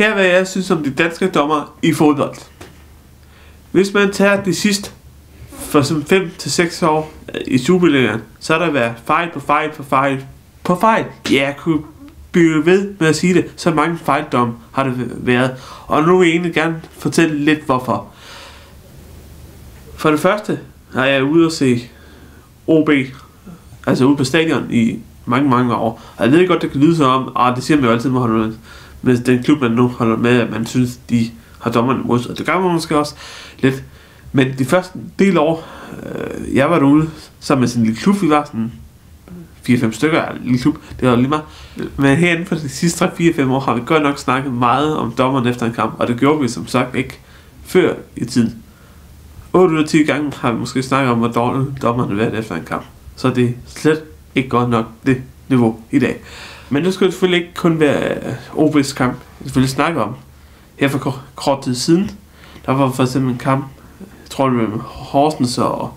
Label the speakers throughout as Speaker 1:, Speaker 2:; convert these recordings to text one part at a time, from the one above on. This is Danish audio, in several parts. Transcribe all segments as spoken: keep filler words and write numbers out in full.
Speaker 1: Her hvad jeg synes om de danske dommer i fodbold. Hvis man tager de sidste for fem til seks år i Superligaen, så har der været fejl på fejl på fejl på fejl. Ja, jeg kunne blive ved med at sige det. Så mange fejldom har det været. Og nu vil jeg egentlig gerne fortælle lidt hvorfor. For det første har jeg ude at se O B, altså ude på stadion i mange, mange år. Og jeg ved godt, det kan lyde som om, og det siger man jo altid, man holder med, med den klub, man nu holder med, at man synes, de har dommerne mod sig. Det gør man måske også lidt. Men de første del år, øh, jeg var derude sammen med sådan en lille klub, vi var sådan fire fem stykker af en lille klub, det var lige meget. Men herinde for de sidste tre fire fem år har vi godt nok snakket meget om dommeren efter en kamp, og det gjorde vi som sagt ikke før i tiden. otte ud af ti gange har vi måske snakket om, hvor dårligt dommerne har været efter en kamp. Så det er slet ikke godt nok det niveau i dag. Men det skal jo selvfølgelig ikke kun være O B's kamp, vi selvfølgelig snakke om. Her for kort tid siden, der var for eksempel en kamp, jeg tror det var med Horsens og,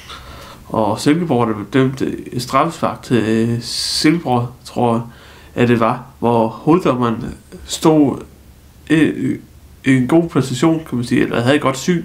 Speaker 1: og Silkeborg, der blev dømt et straffespark til Silkeborg, tror jeg, at det var, hvor hoveddommeren stod i, i en god position, kan man sige, eller havde et godt syn.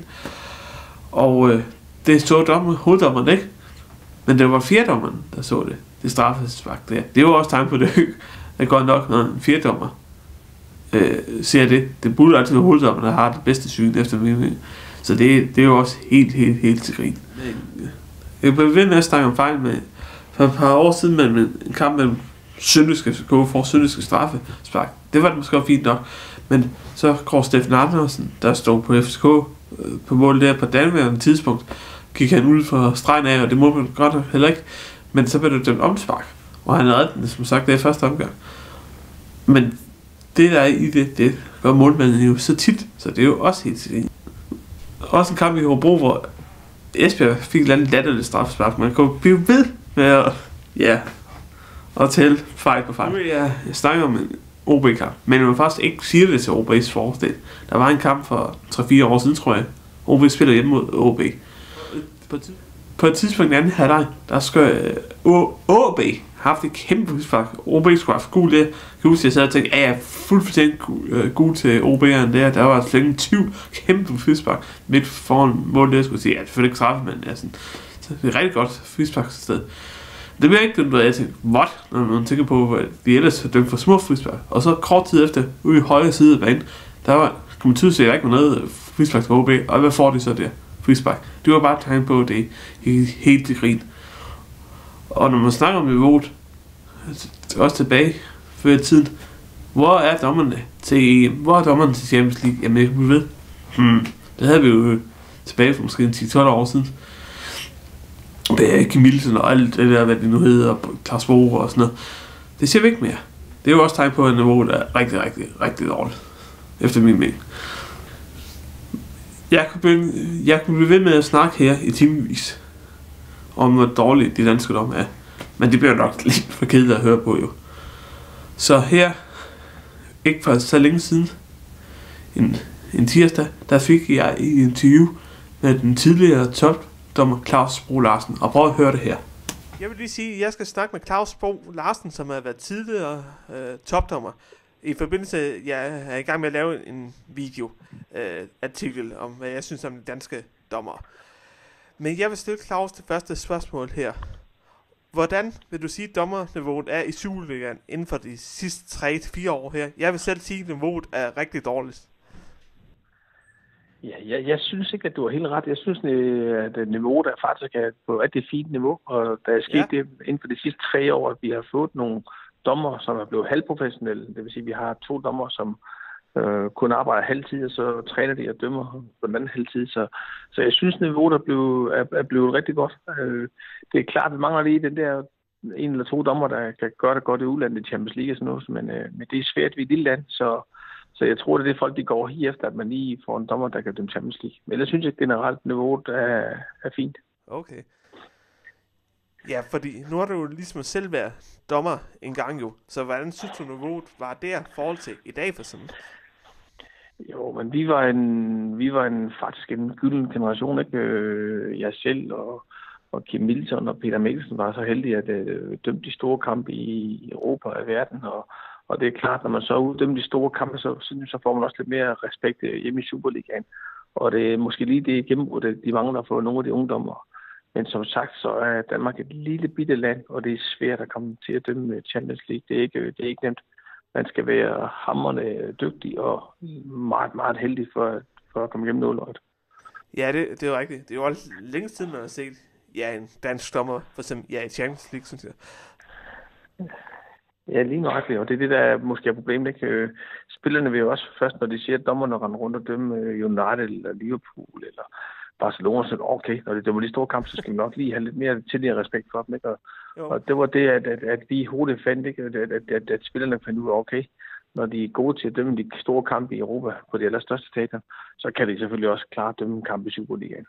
Speaker 1: Og øh, det så dommer, hoveddommeren ikke, men det var fjerdommeren, der så det. Det straffespark der. Det var også tegn på det. Det går nok, når en fjerdommer øh, ser det. Det burde altid være hoveddommeren, der har det bedste syn efter min mening. Så det, det er jo også helt, helt, helt til grin. Jeg blev ved med at snakke om fejl med, for et par år siden med en kamp mellem Sønderjyske F C K for Sønderjyske straffespark. Det var det måske også fint nok. Men så går Steffen Andersen, der stod på F C K øh, på mål der på daværende tidspunkt, gik han ud for stregen af, og det må man godt heller ikke. Men så blev det dømt omspark, og han havde den, som sagt, det er første omgang. Men det der er i det, det gør målmanden jo så tit, så det er jo også helt sikkert. Også en kamp i Hobro, hvor Esbjerg fik et eller andet latterligt straffespark. Man kunne blive ved med at, ja, at tælle fejl på fejl. Nu vil jeg, jeg snakker om en O B-kamp, men jeg vil faktisk ikke sige det til O B's forsted. Der var en kamp for tre fire år siden, tror jeg. O B spiller hjemme mod O B. På et tidspunkt i anden halvleg, der skulle O B haft et kæmpe frispark. O B skulle have haft gul der. Jeg kan huske, jeg sad og tænkte, at jeg er fuldstændig gul til O B'eren der. Der var slet ingen tvivl. Kæmpe frispark midt foran mål der. Jeg skulle sige, ja, det er selvfølgelig ikke træffe, men ja, sådan, så det er et rigtig godt frisparkssted. Det bliver ikke dømt, jeg tænkte, what? Når man tænker på, at de ellers har dømt for små frispark. Og så kort tid efter, ude i højre side af banen, der var, kunne man tydeligt se, at der ikke var noget frispark til O B. Og hvad får de så der? Frispark. Det var bare et tegn på, at det er helt til grin. Og når man snakker om niveauet, også tilbage før i tiden, hvor er dommerne til E M? Hvor er dommerne til Champions League? Jamen, jeg kan ved. Hmm. Det havde vi jo tilbage for måske ti tolv år siden. Kim Milton og alt det der, hvad det nu hedder, og Klaus Boe og sådan noget. Det ser vi ikke mere. Det er jo også tegn på, at niveauet er rigtig, rigtig, rigtig dårligt. Efter min mening. Jeg kunne, blive, jeg kunne blive ved med at snakke her i timevis om, hvor dårligt de danske dommer er. Men det bliver nok lidt for kedeligt at høre på, jo. Så her, ikke for så længe siden, en, en tirsdag, der fik jeg et interview med den tidligere topdommer Claus Bro Larsen. Og prøv at høre det her. Jeg vil lige sige, at jeg skal snakke med Claus Bro Larsen, som har været tidligere øh, topdommer. I forbindelse, jeg er i gang med at lave en video øh, artikel om, hvad jeg synes om de danske dommere. Men jeg vil stille Claus det første spørgsmål her. Hvordan vil du sige, at dommerniveauet er i Superligaen inden for de sidste tre til fire år her? Jeg vil selv sige, at niveauet er rigtig dårligt.
Speaker 2: Ja, jeg, jeg synes ikke, at du har helt ret. Jeg synes, at niveauet er faktisk er på et rigtig fint niveau. Og der er sket ja. det inden for de sidste tre år, at vi har fået nogle dommer, som er blevet halvprofessionelle. Det vil sige, at vi har to dommer, som øh, kun arbejder halvtid, og så træner de og dømmer på den anden halvtid. Så, så jeg synes, niveauet er blevet, er, er blevet rigtig godt. Øh, det er klart, at vi mangler lige den der en eller to dommer, der kan gøre det godt i udlandet i Champions League og sådan noget. Men, øh, men det er svært ved et lille land, så, så jeg tror, det er det folk, de går i efter, at man lige får en dommer, der kan dømme Champions League. Men ellers synes jeg generelt, at niveauet er, er fint.
Speaker 1: Okay. Ja, fordi nu har du jo ligesom selv været dommer en gang jo. Så hvordan synes du niveauet var der forhold til i dag for sådan?
Speaker 2: Jo, men vi var en, vi var en faktisk en gylden generation, ikke? Øh, jeg selv og, og Kim Milton og Peter Mikkelsen var så heldige at øh, dømte de store kampe i Europa og i verden, og, Og det er klart, når man så uddømmer de store kampe, så, så får man også lidt mere respekt hjemme i Superligaen. Og det er måske lige det gennembrud, de mangler for nogle af de ungdommer. Men som sagt, så er Danmark et lille bitte land, og det er svært at komme til at dømme Champions League. Det er ikke, det er ikke nemt. Man skal være hamrende dygtig og meget, meget heldig for, for at komme igennem nåløjet.
Speaker 1: Ja, det, det er jo rigtigt. Det er jo også længe siden, man har set ja, en dansk dommer, for eksempel ja, i Champions League, synes jeg.
Speaker 2: Ja, lige nøjagtigt, og det er det, der måske er problemet, ikke? Spillerne vil jo også først, når de siger, at dommerne render rundt og dømme United eller Liverpool eller Barcelona, så okay, når de dømmer de store kampe, så skal man nok lige have lidt mere tillid og respekt for dem, ikke? Og, og det var det, at, at, at vi hurtigt fandt, ikke? At, at, at, at spillerne fandt ud af, okay, når de er gode til at dømme de store kampe i Europa på de allerstørste stadion, så kan de selvfølgelig også klart dømme kampe i Superligaen.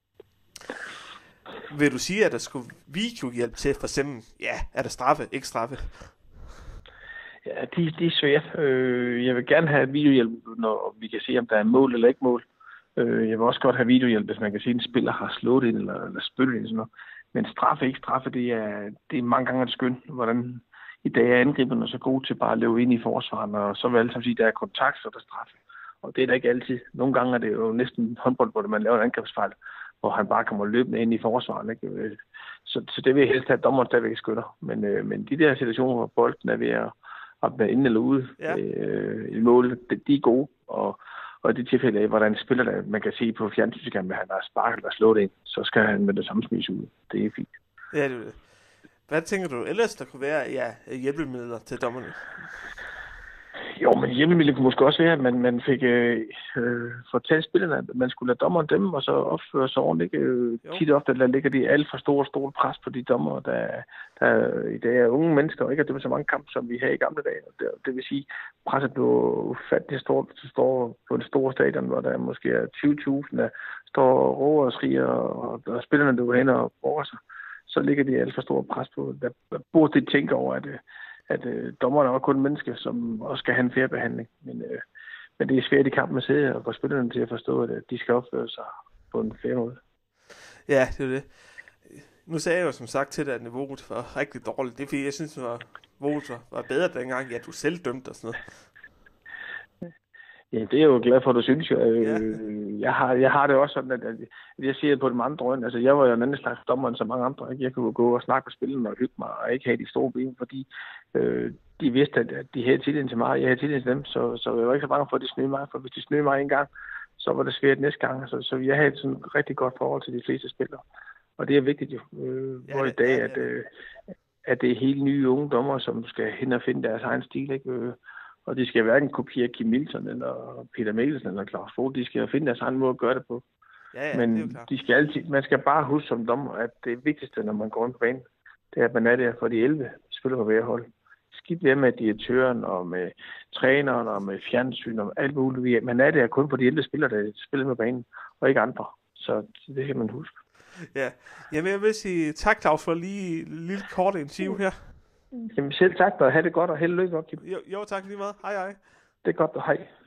Speaker 1: Vil du sige, at der skulle videohjælp til, for eksempel, ja, er der straffe, ikke straffe?
Speaker 2: Ja, de, de er svært. Øh, jeg vil gerne have videohjælp, når vi kan se, om der er mål eller ikke mål. Øh, jeg vil også godt have videohjælp, hvis man kan se, at en spiller har slået ind eller, eller spyttet ind. Sådan noget. Men straffe, ikke straffe, det er, det er mange gange et skøn, hvordan i dag er angriberne så gode til bare at løbe ind i forsvaren, og så vil alle sammen sige, at der er kontakt, så der er straffe. Og det er der ikke altid. Nogle gange er det jo næsten håndbold, hvor man laver en angrebsfejl, hvor han bare kommer løbende ind i forsvaren. Ikke? Så, så det vil jeg helst have, at dommeren stadigvæk skytter. Men, øh, men de der situationer, hvor bolden er ved at, at være inde eller ude ja. øh, i målet, de, de er gode. Og, og i det tilfælde af, hvordan spiller der, man kan se på fjernsynskampen, at han har sparket eller slået ind, så skal han med det samme smis ud. Det er fint.
Speaker 1: Ja, det er det. Hvad tænker du ellers, der kunne være ja, hjælpemidler til dommerne?
Speaker 2: Jo, men hjælpemidler kunne måske også være, at man, man fik øh, øh, fortalt spillerne, at man skulle lade dommeren dømme, og så opføre sig ordentligt. Øh, tit og ofte der ligger de alt for store, store pres på de dommer, der, der i dag er unge mennesker, og ikke har dømt så mange kampe, som vi havde i gamle dage. Det, det vil sige, presset blev ufatteligt stort, så står på en stor stadion, hvor der måske er tyve tusind, der står og råber og skriger, og, og spillerne der hen og brokker sig. Så ligger de alt for store pres på. Der burde de tænke over, at at øh, dommerne er kun mennesker, som også skal have en fair behandling. Men, øh, men det er svært i kampen at sidde og få spillerne til at forstå, at de skal opføre sig på en fair måde.
Speaker 1: Ja, det er det. Nu sagde jeg jo som sagt til dig, at niveauet var rigtig dårligt. Det er fordi, jeg synes, at niveauet var bedre dengang, ja, du selv dømte og sådan noget.
Speaker 2: Ja, det er jeg jo glad for, at du synes jo.
Speaker 1: Ja.
Speaker 2: Jeg, har, jeg har det også sådan, at, at jeg siger på de andre øjne. Altså, jeg var jo en anden slags dommer end så mange andre. Ikke? Jeg kunne gå og snakke med spillerne og hygge mig og ikke have de store ben, fordi øh, de vidste, at, at de havde tillid til mig. Jeg havde tillid til dem, så, så jeg var ikke så bange for, at de snød mig. For hvis de snød mig en gang, så var det svært næste gang. Så, så jeg havde et sådan rigtig godt forhold til de fleste spillere. Og det er vigtigt jo. Øh, ja, hvor i dag, ja, ja. At, øh, at det er helt nye unge dommer, som skal hen og finde deres egen stil. Ikke? Øh, Og de skal hverken kopiere Kim Milton eller Peter Mikkelsen eller Claus Fogh. De skal finde deres egen måde at gøre det på.
Speaker 1: Ja, ja,
Speaker 2: men
Speaker 1: det er jo klart.
Speaker 2: De skal altid, man skal bare huske som dommer, at det vigtigste, når man går ind på banen, det er, at man er der for de elleve spiller på hver hold. Skidt være med direktøren og med træneren og med fjernsyn og alt muligt. Man er der kun på de elleve spillere, der spiller med banen, og ikke andre. Så det kan man huske.
Speaker 1: Ja, Jamen, jeg vil sige tak, Claus, for lige et lille kort interview her.
Speaker 2: Jamen selv tak, og have det godt, og held og lykke op.
Speaker 1: Jo, jo, tak lige meget. Hej, hej.
Speaker 2: Det er godt, og hej.